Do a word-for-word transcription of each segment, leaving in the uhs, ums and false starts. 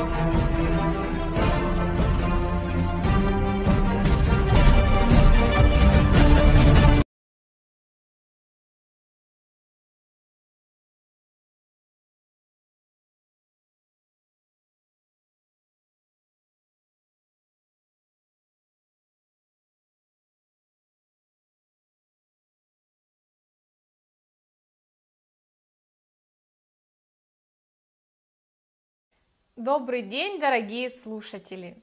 Добрый день, дорогие слушатели!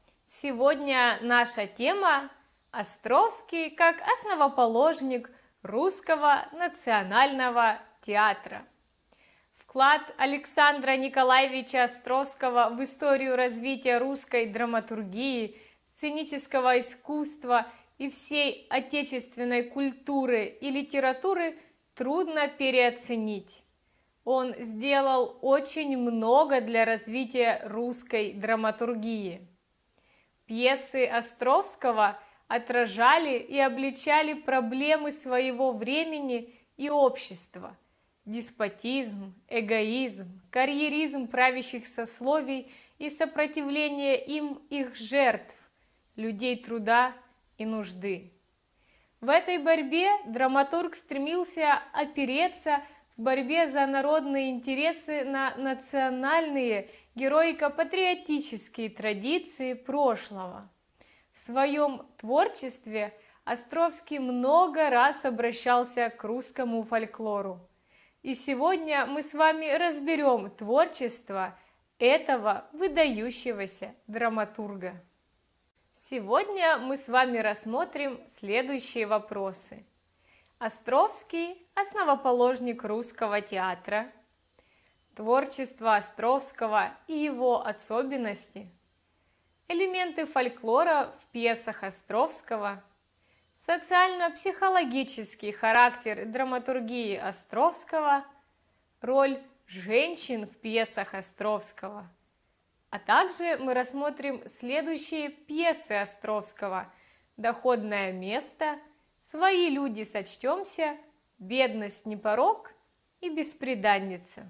Сегодня наша тема – Островский как основоположник русского национального театра. Вклад Александра Николаевича Островского в историю развития русской драматургии, сценического искусства и всей отечественной культуры и литературы трудно переоценить. Он сделал очень много для развития русской драматургии. Пьесы Островского отражали и обличали проблемы своего времени и общества: деспотизм, эгоизм, карьеризм правящих сословий и сопротивление им их жертв, людей труда и нужды. В этой борьбе драматург стремился опереться в борьбе за народные интересы на национальные героико-патриотические традиции прошлого. В своем творчестве Островский много раз обращался к русскому фольклору. И сегодня мы с вами разберем творчество этого выдающегося драматурга. Сегодня мы с вами рассмотрим следующие вопросы. Островский – основоположник русского театра. Творчество Островского и его особенности. Элементы фольклора в пьесах Островского. Социально-психологический характер драматургии Островского. Роль женщин в пьесах Островского. А также мы рассмотрим следующие пьесы Островского: «Доходное место», «Свои люди сочтемся», «Бедность не порок» и «Бесприданница».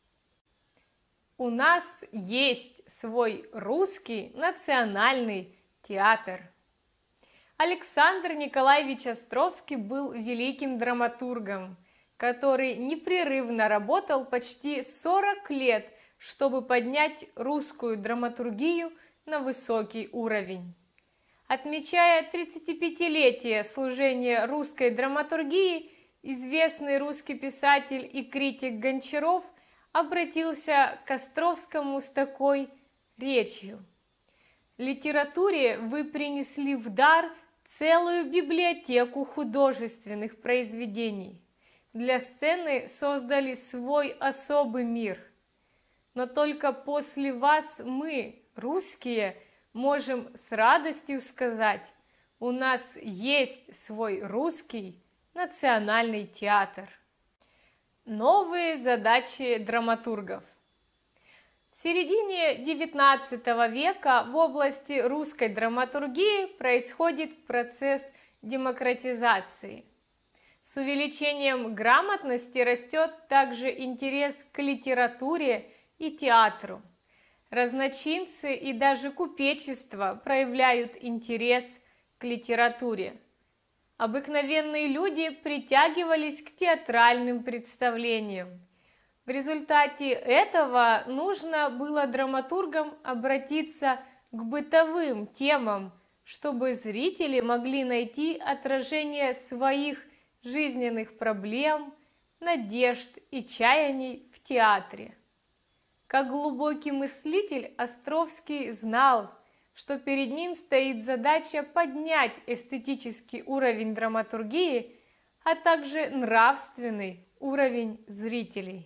У нас есть свой русский национальный театр. Александр Николаевич Островский был великим драматургом, который непрерывно работал почти сорок лет, чтобы поднять русскую драматургию на высокий уровень. Отмечая тридцатипятилетие служения русской драматургии, известный русский писатель и критик Гончаров обратился к Островскому с такой речью: «Литературе вы принесли в дар целую библиотеку художественных произведений. Для сцены создали свой особый мир. Но только после вас мы, русские, можем с радостью сказать: у нас есть свой русский национальный театр». Новые задачи драматургов. В середине девятнадцатого века в области русской драматургии происходит процесс демократизации. С увеличением грамотности растет также интерес к литературе и театру. Разночинцы и даже купечество проявляют интерес к литературе. Обыкновенные люди притягивались к театральным представлениям. В результате этого нужно было драматургам обратиться к бытовым темам, чтобы зрители могли найти отражение своих жизненных проблем, надежд и чаяний в театре. Как глубокий мыслитель, Островский знал, что перед ним стоит задача поднять эстетический уровень драматургии, а также нравственный уровень зрителей.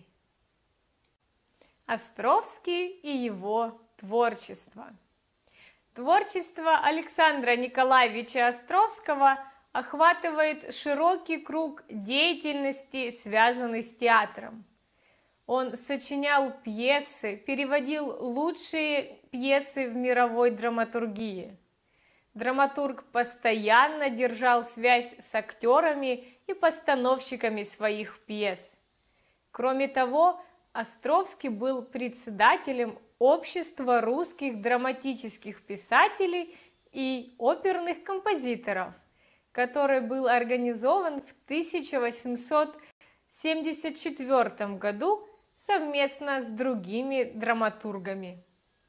Островский и его творчество. Творчество Александра Николаевича Островского охватывает широкий круг деятельности, связанный с театром. Он сочинял пьесы, переводил лучшие пьесы в мировой драматургии. Драматург постоянно держал связь с актерами и постановщиками своих пьес. Кроме того, Островский был председателем Общество русских драматических писателей и оперных композиторов, который был организован в тысяча восемьсот семьдесят четвёртом году совместно с другими драматургами.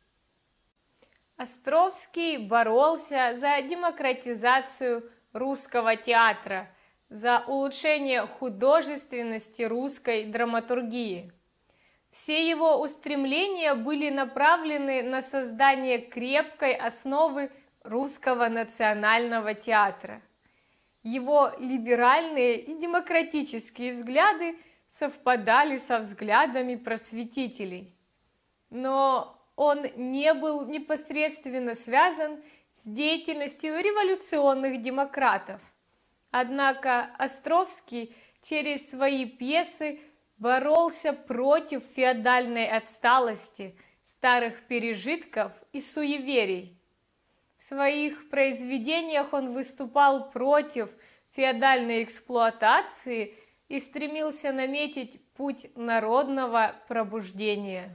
Островский боролся за демократизацию русского театра, за улучшение художественности русской драматургии. Все его устремления были направлены на создание крепкой основы русского национального театра. Его либеральные и демократические взгляды совпадали со взглядами просветителей, но он не был непосредственно связан с деятельностью революционных демократов. Однако Островский через свои пьесы боролся против феодальной отсталости, старых пережитков и суеверий. В своих произведениях он выступал против феодальной эксплуатации и стремился наметить путь народного пробуждения.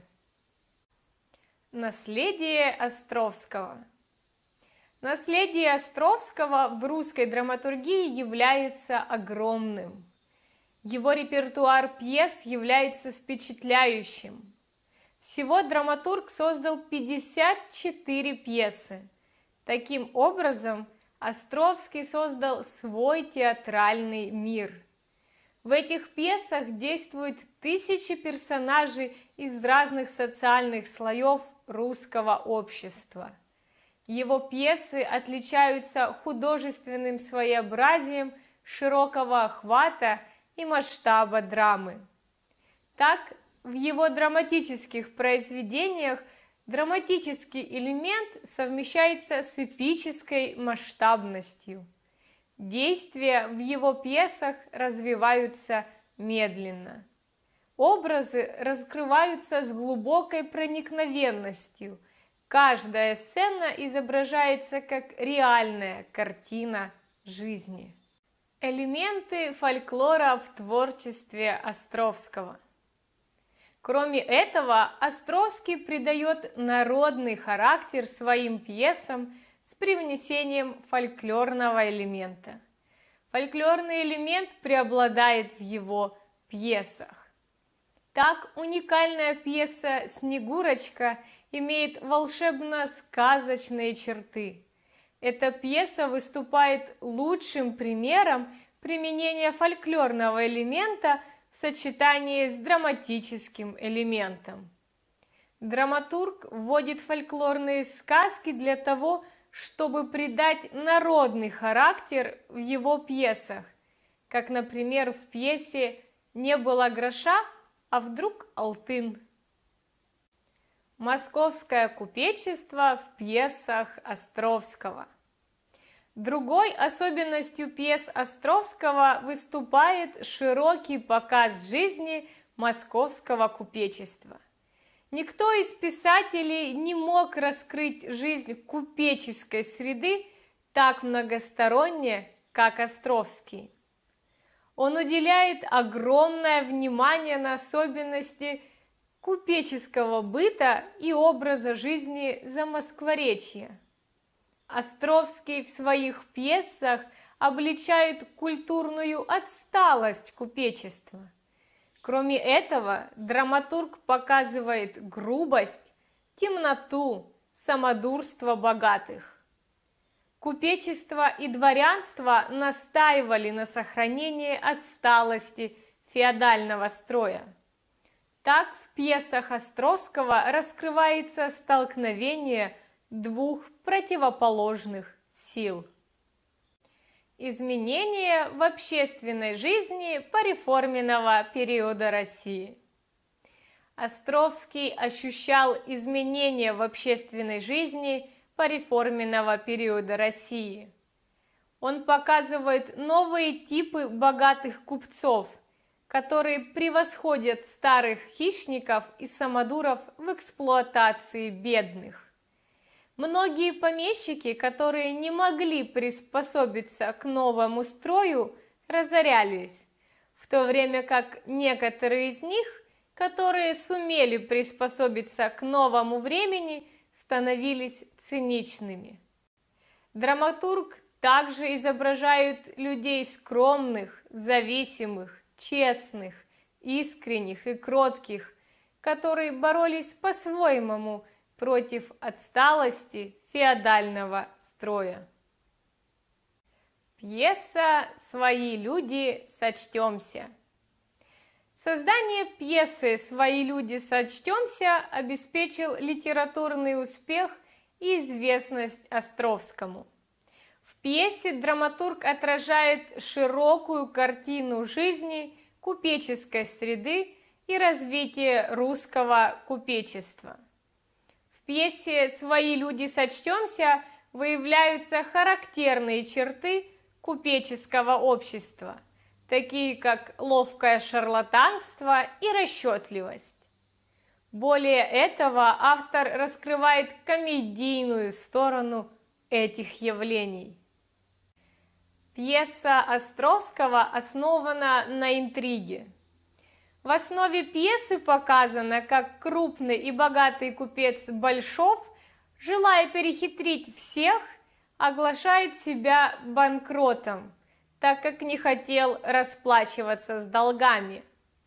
Наследие Островского. Наследие Островского в русской драматургии является огромным. Его репертуар пьес является впечатляющим. Всего драматург создал пятьдесят четыре пьесы. Таким образом, Островский создал свой театральный мир. В этих пьесах действуют тысячи персонажей из разных социальных слоев русского общества. Его пьесы отличаются художественным своеобразием, широкого охвата и масштаба драмы. Так, в его драматических произведениях драматический элемент совмещается с эпической масштабностью. Действия в его пьесах развиваются медленно. Образы раскрываются с глубокой проникновенностью. Каждая сцена изображается как реальная картина жизни. Элементы фольклора в творчестве Островского. Кроме этого, Островский придает народный характер своим пьесам с привнесением фольклорного элемента. Фольклорный элемент преобладает в его пьесах. Так, уникальная пьеса «Снегурочка» имеет волшебно-сказочные черты. Эта пьеса выступает лучшим примером применения фольклорного элемента в сочетании с драматическим элементом. Драматург вводит фольклорные сказки для того, чтобы придать народный характер в его пьесах, как, например, в пьесе «Не было гроша, а вдруг алтын». Московское купечество в пьесах Островского. Другой особенностью пьес Островского выступает широкий показ жизни московского купечества. Никто из писателей не мог раскрыть жизнь купеческой среды так многосторонне, как Островский. Он уделяет огромное внимание на особенности купеческого быта и образа жизни Замоскворечья. Островский в своих пьесах обличает культурную отсталость купечества. Кроме этого, драматург показывает грубость, темноту, самодурство богатых. Купечество и дворянство настаивали на сохранении отсталости феодального строя. Так в пьесах Островского раскрывается столкновение двух противоположных сил. Изменения в общественной жизни пореформенного периода России. Островский ощущал изменения в общественной жизни пореформенного периода России. Он показывает новые типы богатых купцов, которые превосходят старых хищников и самодуров в эксплуатации бедных. Многие помещики, которые не могли приспособиться к новому строю, разорялись, в то время как некоторые из них которые сумели приспособиться к новому времени, становились циничными. Драматург также изображает людей скромных, зависимых, честных, искренних и кротких, которые боролись по-своему против отсталости феодального строя. Пьеса «Свои люди, сочтемся». Создание пьесы «Свои люди, сочтемся» обеспечил литературный успех и известность Островскому. В пьесе драматург отражает широкую картину жизни купеческой среды и развития русского купечества. В пьесе «Свои люди, сочтемся» выявляются характерные черты купеческого общества, такие как ловкое шарлатанство и расчетливость. Более этого, автор раскрывает комедийную сторону этих явлений. Пьеса Островского основана на интриге. В основе пьесы показано, как крупный и богатый купец Большов, желая перехитрить всех, оглашает себя банкротом, так как не хотел расплачиваться с долгами.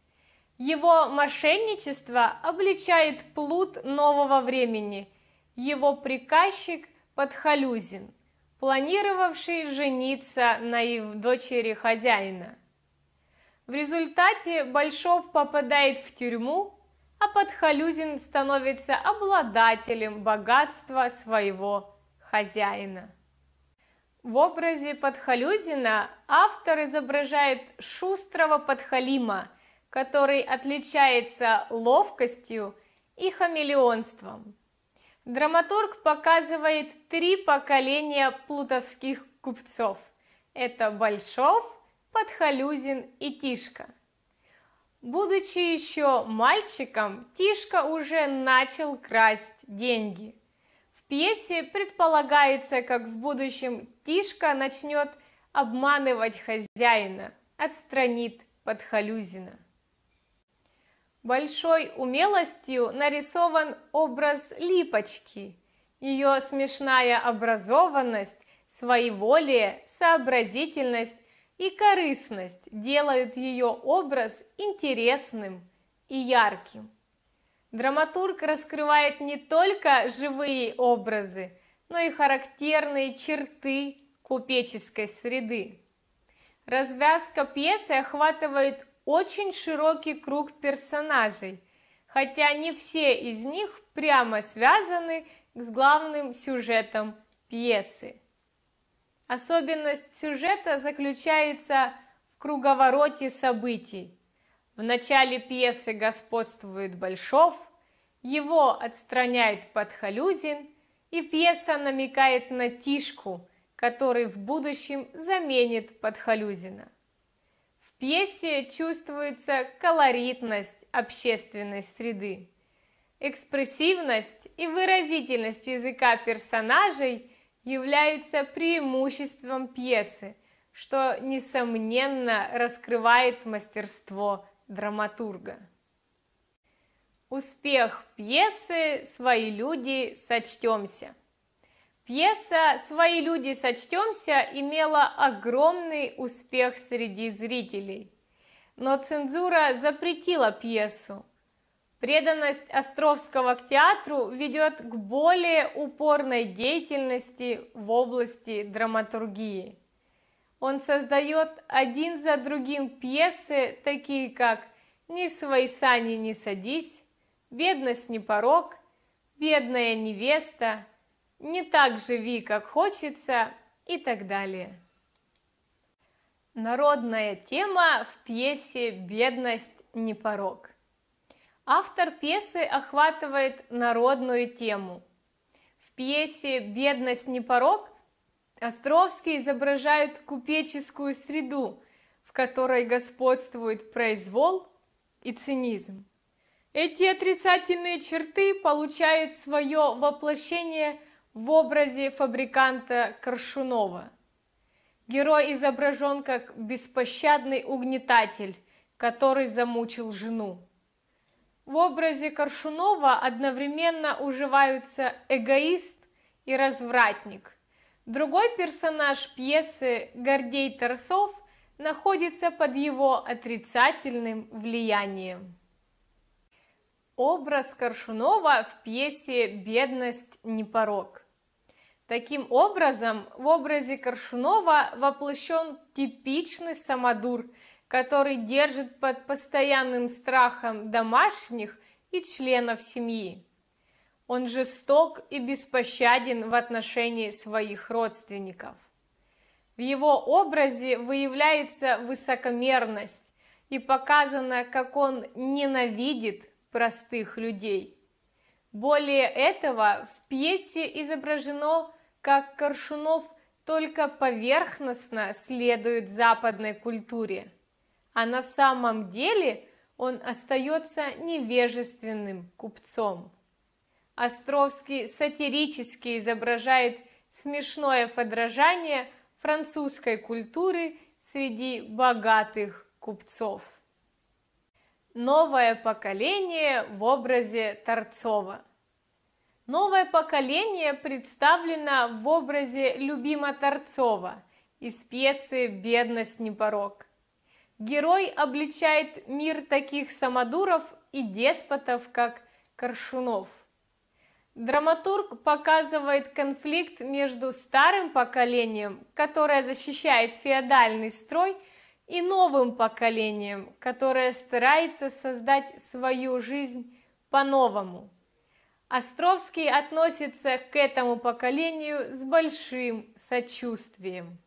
Его мошенничество обличает плут нового времени, его приказчик Подхалюзин, планировавший жениться на дочери хозяина. В результате Большов попадает в тюрьму, а Подхалюзин становится обладателем богатства своего хозяина. В образе Подхалюзина автор изображает шустрого подхалима, который отличается ловкостью и хамелеонством. Драматург показывает три поколения плутовских купцов. Это Большов, Подхалюзин и Тишка. Будучи еще мальчиком, Тишка уже начал красть деньги. В пьесе предполагается, как в будущем Тишка начнет обманывать хозяина, отстранит Подхалюзина. Большой умелостью нарисован образ Липочки. Ее смешная образованность, своеволие, сообразительность и корыстность делают ее образ интересным и ярким. Драматург раскрывает не только живые образы, но и характерные черты купеческой среды. Развязка пьесы охватывает очень широкий круг персонажей, хотя не все из них прямо связаны с главным сюжетом пьесы. Особенность сюжета заключается в круговороте событий. В начале пьесы господствует Большов, его отстраняет Подхалюзин, и пьеса намекает на Тишку, который в будущем заменит Подхалюзина. В пьесе чувствуется колоритность общественной среды. Экспрессивность и выразительность языка персонажей являются преимуществом пьесы, что, несомненно, раскрывает мастерство драматурга. Успех пьесы «Свои люди, сочтемся». Пьеса «Свои люди, сочтемся» имела огромный успех среди зрителей, но цензура запретила пьесу. Преданность Островского к театру ведет к более упорной деятельности в области драматургии. Он создает один за другим пьесы, такие как «Не в свои сани не садись», «Бедность не порок», «Бедная невеста», «Не так живи, как хочется» и так далее. Народная тема в пьесе «Бедность не порок». Автор пьесы охватывает народную тему. В пьесе «Бедность не порок» Островский изображает купеческую среду, в которой господствует произвол и цинизм. Эти отрицательные черты получают свое воплощение в образе фабриканта Коршунова. Герой изображен как беспощадный угнетатель, который замучил жену. в образе Коршунова одновременно уживаются эгоист и развратник. Другой персонаж пьесы, Гордей Торцов, находится под его отрицательным влиянием. Образ Коршунова в пьесе «Бедность не порок». Таким образом, в образе Коршунова воплощен типичный самодур, который держит под постоянным страхом домашних и членов семьи. Он жесток и беспощаден в отношении своих родственников. В его образе выявляется высокомерность и показано, как он ненавидит простых людей. Более этого, в пьесе изображено, как Коршунов только поверхностно следует западной культуре, а на самом деле он остается невежественным купцом. Островский сатирически изображает смешное подражание французской культуры среди богатых купцов. Новое поколение в образе Торцова. Новое поколение представлено в образе Любима Торцова из пьесы «Бедность не порок». Герой обличает мир таких самодуров и деспотов, как Коршунов. Драматург показывает конфликт между старым поколением, которое защищает феодальный строй, и новым поколением, которое старается создать свою жизнь по-новому. Островский относится к этому поколению с большим сочувствием.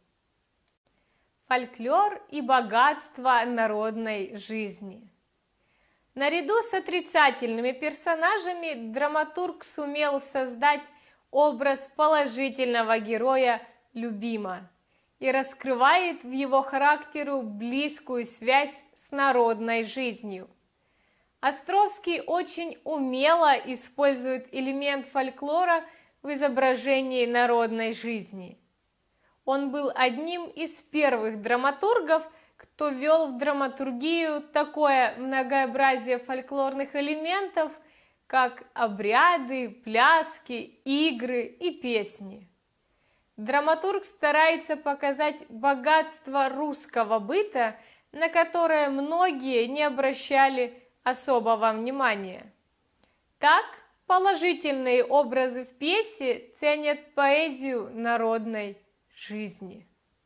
Фольклор и богатство народной жизни. Наряду с отрицательными персонажами драматург сумел создать образ положительного героя Любима и раскрывает в его характеру близкую связь с народной жизнью. Островский очень умело использует элемент фольклора в изображении народной жизни. Он был одним из первых драматургов, кто ввел в драматургию такое многообразие фольклорных элементов, как обряды, пляски, игры и песни. Драматург старается показать богатство русского быта, на которое многие не обращали особого внимания. Так, положительные образы в пьесе ценят поэзию народной жизни.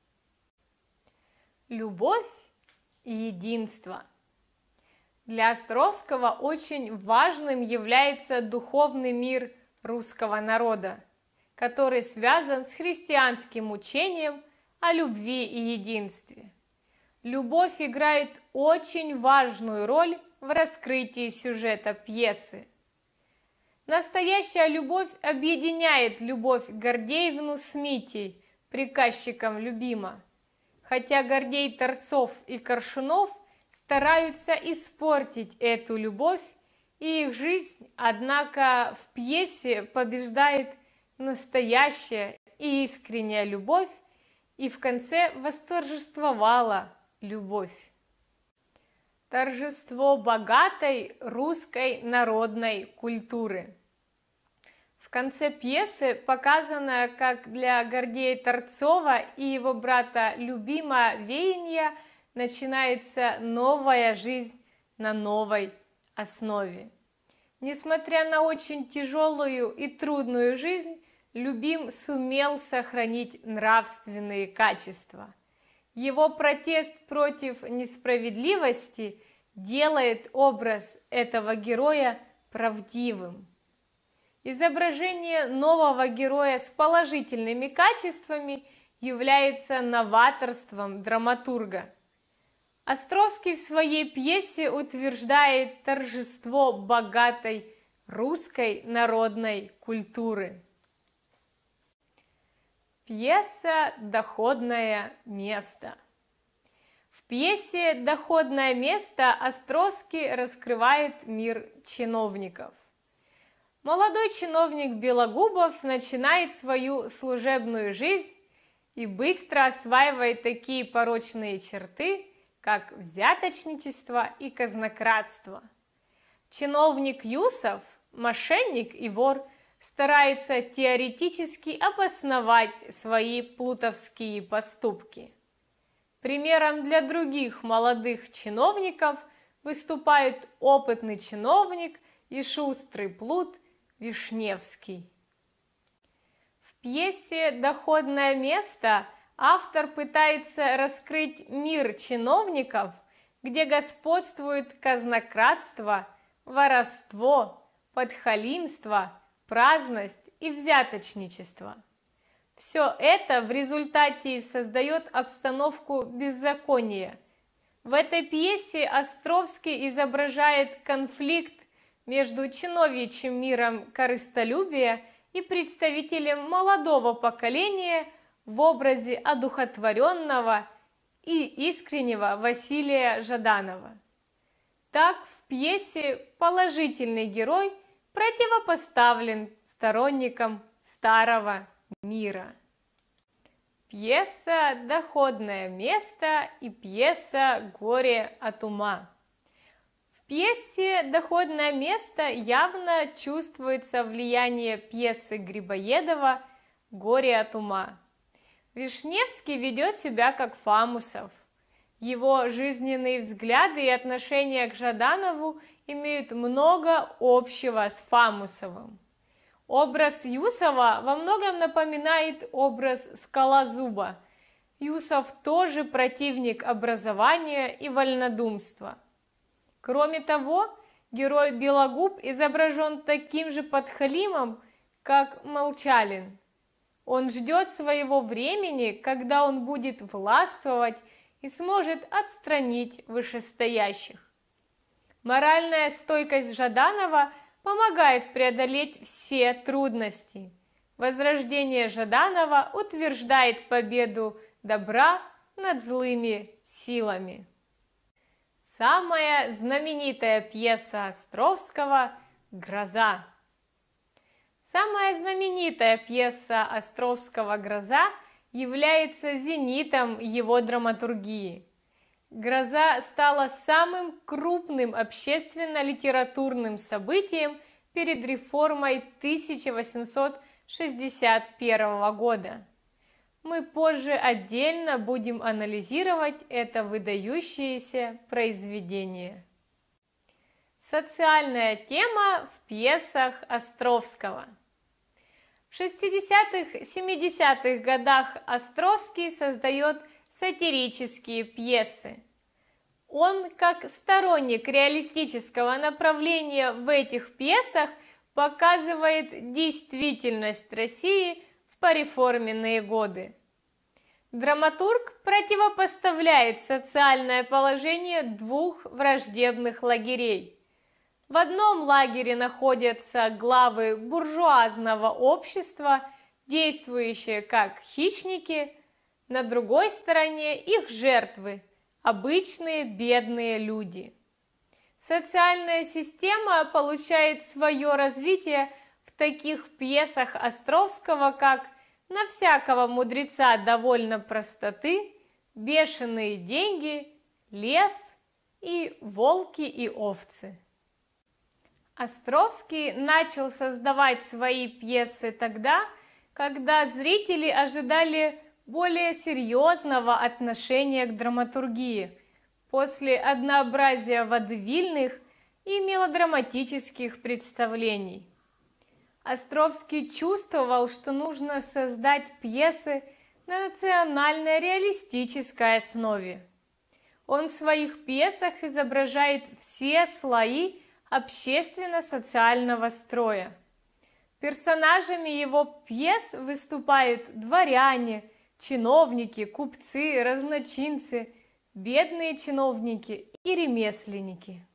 Любовь и единство. Для Островского очень важным является духовный мир русского народа, который связан с христианским учением о любви и единстве. Любовь играет очень важную роль в раскрытии сюжета пьесы. Настоящая любовь объединяет любовь Гордеевну с Митей, приказчиком Любима, хотя Гордей Торцов и Коршунов стараются испортить эту любовь, и их жизнь, однако, в пьесе побеждает настоящая и искренняя любовь, и в конце восторжествовала любовь. Торжество богатой русской народной культуры. В конце пьесы показано, как для Гордея Торцова и его брата Любима веяния начинается новая жизнь на новой основе. Несмотря на очень тяжелую и трудную жизнь, Любим сумел сохранить нравственные качества. Его протест против несправедливости делает образ этого героя правдивым. Изображение нового героя с положительными качествами является новаторством драматурга. Островский в своей пьесе утверждает торжество богатой русской народной культуры. Пьеса «Доходное место». В пьесе «Доходное место» Островский раскрывает мир чиновников. Молодой чиновник Белогубов начинает свою служебную жизнь и быстро осваивает такие порочные черты, как взяточничество и казнократство. Чиновник Юсов, мошенник и вор, старается теоретически обосновать свои плутовские поступки. Примером для других молодых чиновников выступает опытный чиновник и шустрый плут Вишневский. В пьесе «Доходное место» автор пытается раскрыть мир чиновников, где господствует казнократство, воровство, подхалимство, праздность и взяточничество. Все это в результате создает обстановку беззакония. В этой пьесе Островский изображает конфликт между чиновничьим миром корыстолюбия и представителем молодого поколения в образе одухотворенного и искреннего Василия Жаданова. Так в пьесе положительный герой противопоставлен сторонникам старого мира. Пьеса «Доходное место» и пьеса «Горе от ума». В пьесе «Доходное место» явно чувствуется влияние пьесы Грибоедова «Горе от ума». Вишневский ведет себя как Фамусов. Его жизненные взгляды и отношения к Жаданову имеют много общего с Фамусовым. Образ Юсова во многом напоминает образ Скалозуба. Юсов тоже противник образования и вольнодумства. Кроме того, герой Белогуб изображен таким же подхалимом, как Молчалин. Он ждет своего времени, когда он будет властвовать и сможет отстранить вышестоящих. Моральная стойкость Жаданова помогает преодолеть все трудности. Возрождение Жаданова утверждает победу добра над злыми силами. Самая знаменитая пьеса Островского «Гроза». Самая знаменитая пьеса Островского «Гроза» является зенитом его драматургии. «Гроза» стала самым крупным общественно-литературным событием перед реформой тысяча восемьсот шестьдесят первого года. Мы позже отдельно будем анализировать это выдающееся произведение. Социальная тема в пьесах Островского. В шестидесятых-семидесятых годах Островский создает сатирические пьесы. Он, как сторонник реалистического направления в этих пьесах, показывает действительность России в пореформенные годы. Драматург противопоставляет социальное положение двух враждебных лагерей. В одном лагере находятся главы буржуазного общества, действующие как хищники, на другой стороне их жертвы, обычные бедные люди. Социальная система получает свое развитие в таких пьесах Островского, как «На всякого мудреца довольно простоты», «Бешеные деньги», «Лес» и «Волки и овцы». Островский начал создавать свои пьесы тогда, когда зрители ожидали более серьезного отношения к драматургии после однообразия водевильных и мелодраматических представлений. Островский чувствовал, что нужно создать пьесы на национально-реалистической основе. Он в своих пьесах изображает все слои общественно-социального строя. Персонажами его пьес выступают дворяне, чиновники, купцы, разночинцы, бедные чиновники и ремесленники.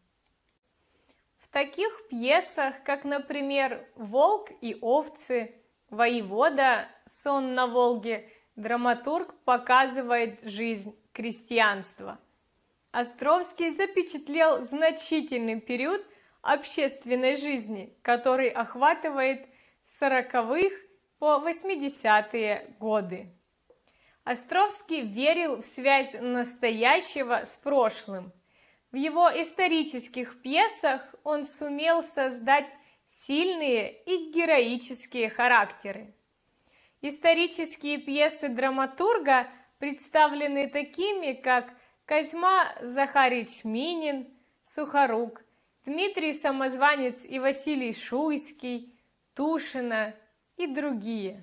В таких пьесах, как, например, «Волк и овцы», «Воевода», «Сон на Волге», драматург показывает жизнь крестьянства. Островский запечатлел значительный период общественной жизни, который охватывает с сороковых по восьмидесятые годы. Островский верил в связь настоящего с прошлым. В его исторических пьесах он сумел создать сильные и героические характеры. Исторические пьесы драматурга представлены такими, как Козьма Захарич Минин, Сухорук, Дмитрий Самозванец и Василий Шуйский, Тушина и другие.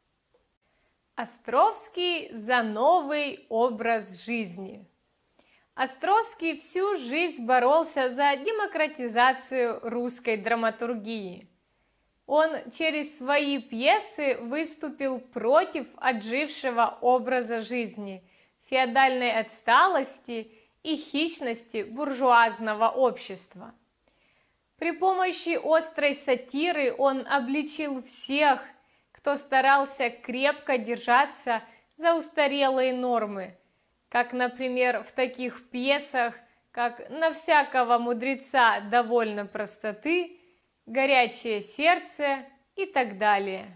Островский за новый образ жизни. Островский всю жизнь боролся за демократизацию русской драматургии. Он через свои пьесы выступил против отжившего образа жизни, феодальной отсталости и хищности буржуазного общества. При помощи острой сатиры он обличил всех, кто старался крепко держаться за устарелые нормы, как, например, в таких пьесах, как «На всякого мудреца довольно простоты», «Горячее сердце» и так далее.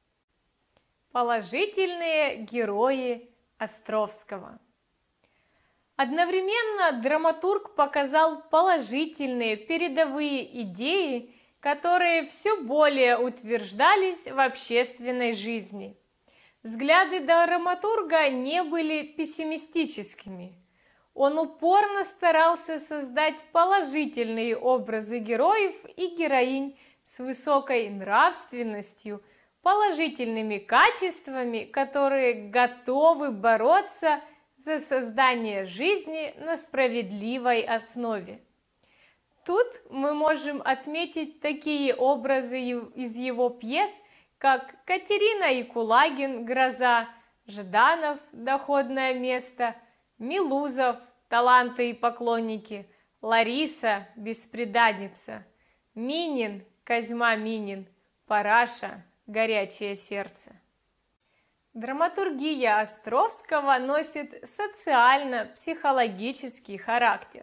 Положительные герои Островского. Одновременно драматург показал положительные передовые идеи, которые все более утверждались в общественной жизни. Взгляды драматурга не были пессимистическими. Он упорно старался создать положительные образы героев и героинь с высокой нравственностью, положительными качествами, которые готовы бороться за создание жизни на справедливой основе. Тут мы можем отметить такие образы из его пьес, как Катерина и Кулагин «Гроза», Жданов «Доходное место», Милузов «Таланты и поклонники», Лариса «Бесприданница», Минин Козьма Минин, Параша «Горячее сердце». Драматургия Островского носит социально-психологический характер.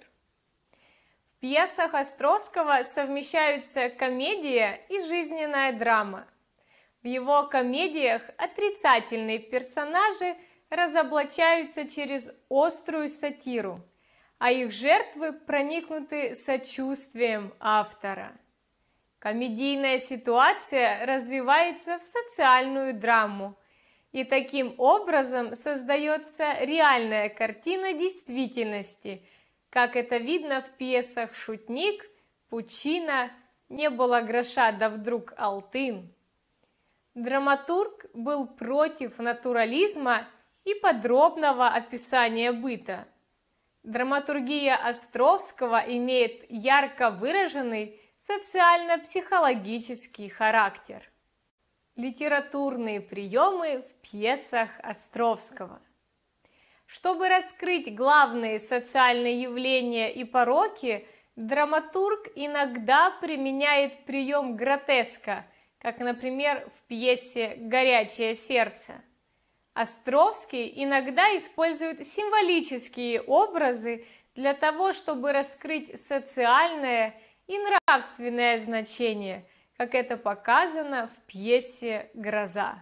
В пьесах Островского совмещаются комедия и жизненная драма. В его комедиях отрицательные персонажи разоблачаются через острую сатиру, а их жертвы проникнуты сочувствием автора. Комедийная ситуация развивается в социальную драму, и таким образом создается реальная картина действительности, как это видно в пьесах «Шутник», «Пучина», «Не было гроша, да вдруг алтын». Драматург был против натурализма и подробного описания быта. Драматургия Островского имеет ярко выраженный социально-психологический характер. Литературные приемы в пьесах Островского. Чтобы раскрыть главные социальные явления и пороки, драматург иногда применяет прием гротеска, как, например, в пьесе «Горячее сердце». Островский иногда использует символические образы для того, чтобы раскрыть социальное и нравственное значение, как это показано в пьесе «Гроза».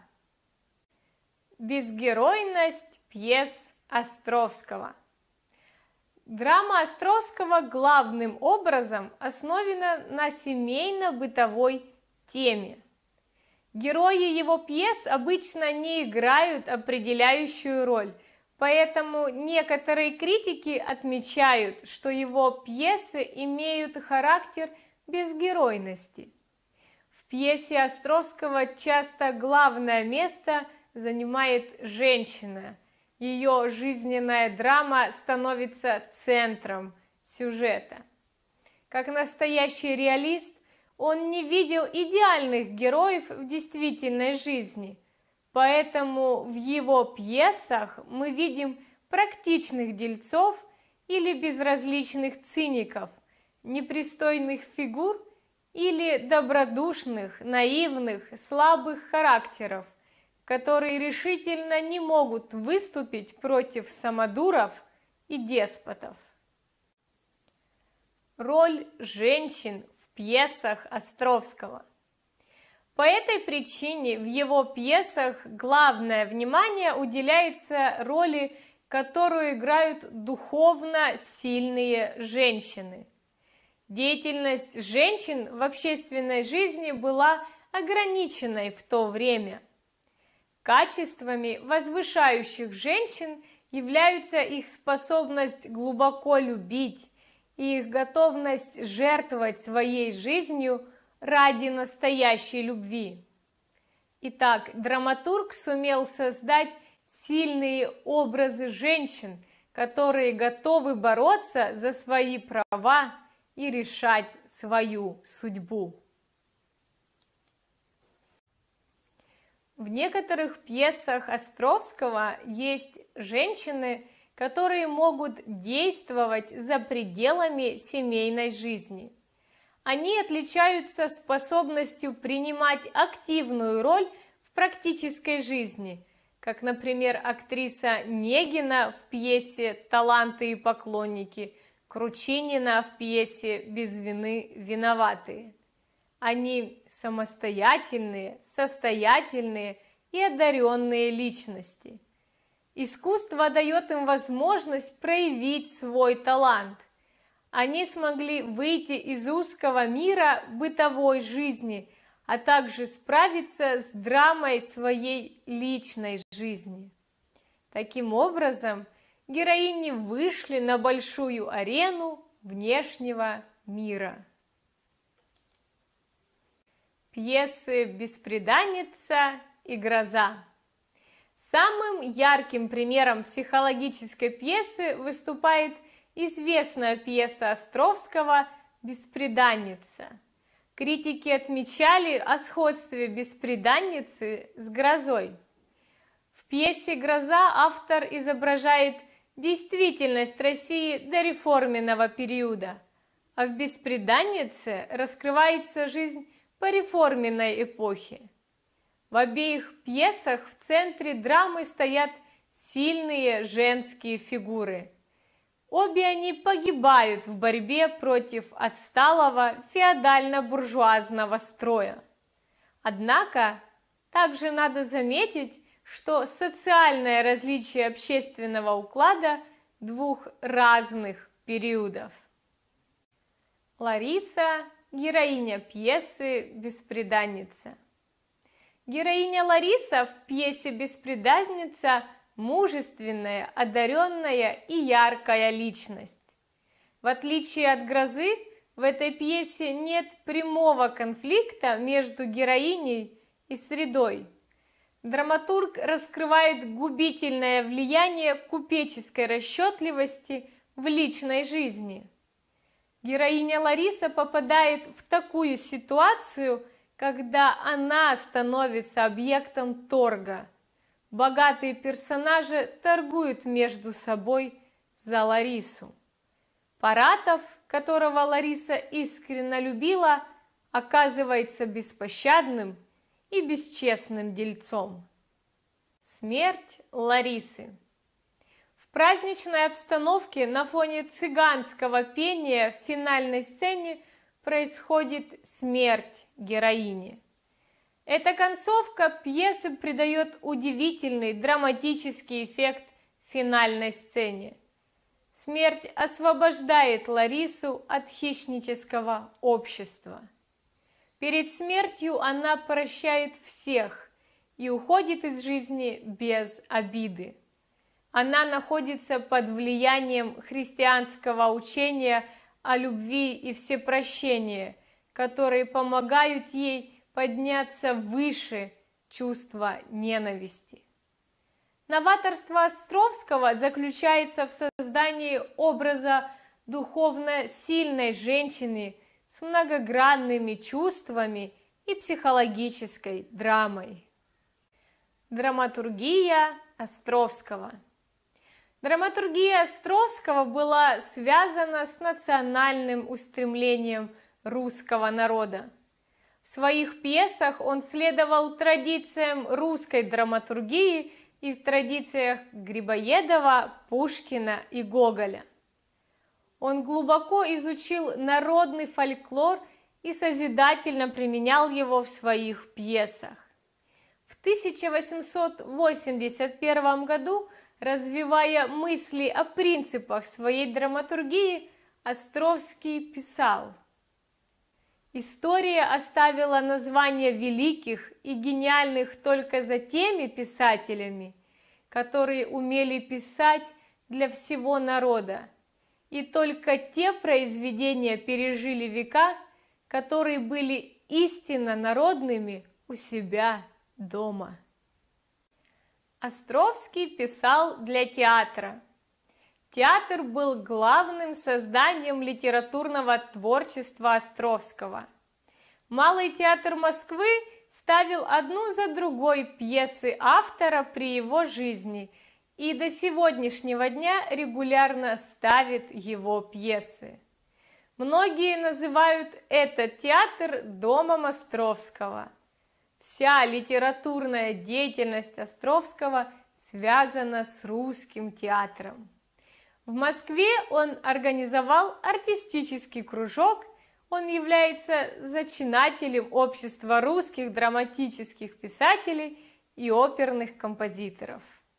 Безгеройность пьес Островского. Драма Островского главным образом основана на семейно-бытовой теме. Герои его пьес обычно не играют определяющую роль, поэтому некоторые критики отмечают, что его пьесы имеют характер безгеройности. В пьесе Островского часто главное место занимает женщина. Ее жизненная драма становится центром сюжета. Как настоящий реалист, он не видел идеальных героев в действительной жизни, поэтому в его пьесах мы видим практичных дельцов или безразличных циников, непристойных фигур или добродушных, наивных, слабых характеров, которые решительно не могут выступить против самодуров и деспотов. Роль женщин в пьесах Островского. По этой причине в его пьесах главное внимание уделяется роли которую играют духовно сильные женщины. Деятельность женщин в общественной жизни была ограниченной в то время. Качествами возвышающих женщин являются их способность глубоко любить и их готовность жертвовать своей жизнью ради настоящей любви. Итак, драматург сумел создать сильные образы женщин, которые готовы бороться за свои права и решать свою судьбу. В некоторых пьесах Островского есть женщины, которые могут действовать за пределами семейной жизни. Они отличаются способностью принимать активную роль в практической жизни, как, например, актриса Негина в пьесе «Таланты и поклонники», Кручинина в пьесе «Без вины виноватые». Они самостоятельные, состоятельные и одаренные личности. Искусство дает им возможность проявить свой талант. Они смогли выйти из узкого мира бытовой жизни, а также справиться с драмой своей личной жизни. Таким образом, героини вышли на большую арену внешнего мира. Пьесы «Бесприданница» и «Гроза». Самым ярким примером психологической пьесы выступает известная пьеса Островского «Бесприданница». Критики отмечали о сходстве бесприданницы с грозой. В пьесе «Гроза» автор изображает действительность России дореформенного периода, а в «Бесприданнице» раскрывается жизнь пореформенной эпохи. В обеих пьесах в центре драмы стоят сильные женские фигуры. Обе они погибают в борьбе против отсталого феодально-буржуазного строя. Однако, также надо заметить, что социальное различие общественного уклада двух разных периодов. Лариса – героиня пьесы «Бесприданница». Героиня Лариса в пьесе «Бесприданница» мужественная, одаренная и яркая личность. В отличие от «Грозы», в этой пьесе нет прямого конфликта между героиней и средой. Драматург раскрывает губительное влияние купеческой расчетливости в личной жизни. Героиня Лариса попадает в такую ситуацию, когда она становится объектом торга. Богатые персонажи торгуют между собой за Ларису. Паратов, которого Лариса искренне любила, оказывается беспощадным и бесчестным дельцом. Смерть Ларисы. В праздничной обстановке на фоне цыганского пения в финальной сцене происходит смерть героини. Эта концовка пьесы придает удивительный драматический эффект финальной сцене. Смерть освобождает Ларису от хищнического общества. Перед смертью она прощает всех и уходит из жизни без обиды. Она находится под влиянием христианского учения о любви и всепрощении, которые помогают ей подняться выше чувства ненависти. Новаторство Островского заключается в создании образа духовно сильной женщины с многогранными чувствами и психологической драмой. Драматургия Островского. Драматургия Островского была связана с национальным устремлением русского народа. В своих пьесах он следовал традициям русской драматургии и в традициях Грибоедова, Пушкина и Гоголя. Он глубоко изучил народный фольклор и созидательно применял его в своих пьесах. В тысяча восемьсот восемьдесят первом году развивая мысли о принципах своей драматургии, Островский писал: «История оставила названия великих и гениальных только за теми писателями, которые умели писать для всего народа, и только те произведения пережили века, которые были истинно народными у себя дома». Островский писал для театра. Театр был главным созданием литературного творчества Островского. Малый театр Москвы ставил одну за другой пьесы автора при его жизни и до сегодняшнего дня регулярно ставит его пьесы. Многие называют этот театр домом Островского. Вся литературная деятельность Островского связана с русским театром. В Москве он организовал артистический кружок, он является зачинателем общества русских драматических писателей и оперных композиторов.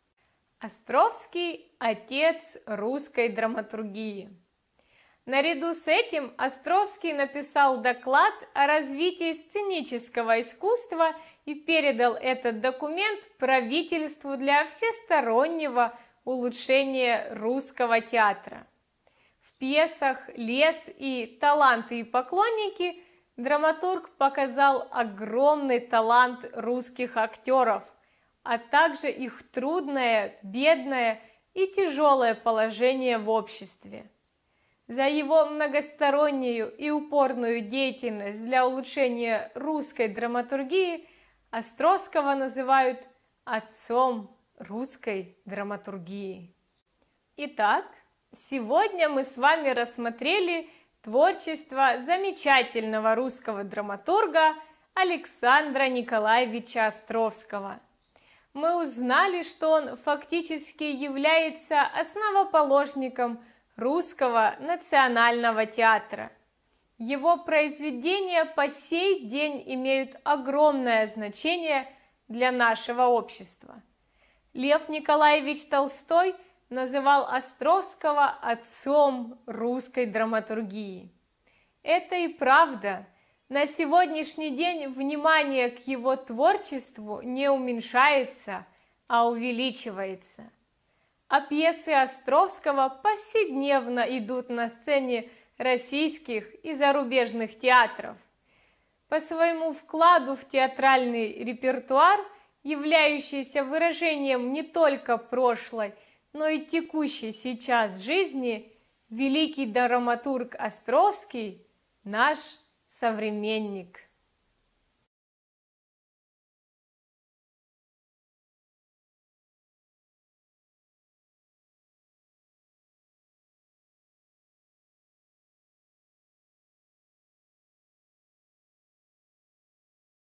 Островский – отец русской драматургии. Наряду с этим Островский написал доклад о развитии сценического искусства и передал этот документ правительству для всестороннего улучшения русского театра. В пьесах «Лес» и «Таланты и поклонники» драматург показал огромный талант русских актеров, а также их трудное, бедное и тяжелое положение в обществе. За его многостороннюю и упорную деятельность для улучшения русской драматургии Островского называют отцом русской драматургии. Итак, сегодня мы с вами рассмотрели творчество замечательного русского драматурга Александра Николаевича Островского. Мы узнали, что он фактически является основоположником русского национального театра. Его произведения по сей день имеют огромное значение для нашего общества. Лев Николаевич Толстой называл Островского отцом русской драматургии. Это и правда. На сегодняшний день внимание к его творчеству не уменьшается, а увеличивается. А пьесы Островского повседневно идут на сцене российских и зарубежных театров. По своему вкладу в театральный репертуар, являющийся выражением не только прошлой, но и текущей сейчас жизни, великий драматург Островский – наш современник.